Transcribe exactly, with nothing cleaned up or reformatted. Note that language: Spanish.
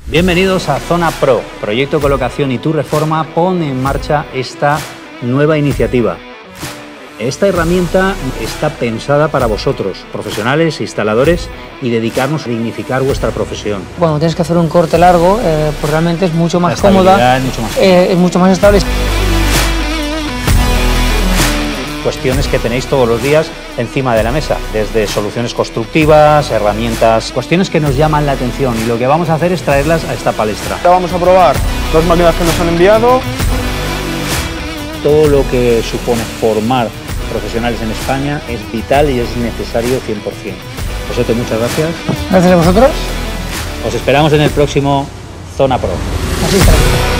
Bienvenidos a Zona Pro. Proyecto Colocación y Tu Reforma pone en marcha esta nueva iniciativa. Esta herramienta está pensada para vosotros, profesionales, instaladores, y dedicarnos a dignificar vuestra profesión. Cuando tienes que hacer un corte largo, eh, pues realmente es mucho más La cómoda, es mucho más, eh, es mucho más estable. Cuestiones que tenéis todos los días encima de la mesa, desde soluciones constructivas, herramientas, cuestiones que nos llaman la atención, y lo que vamos a hacer es traerlas a esta palestra. Ahora vamos a probar dos máquinas que nos han enviado. Todo lo que supone formar profesionales en España es vital y es necesario cien por cien. José, muchas gracias. Gracias a vosotros. Os esperamos en el próximo Zona Pro. Así estará.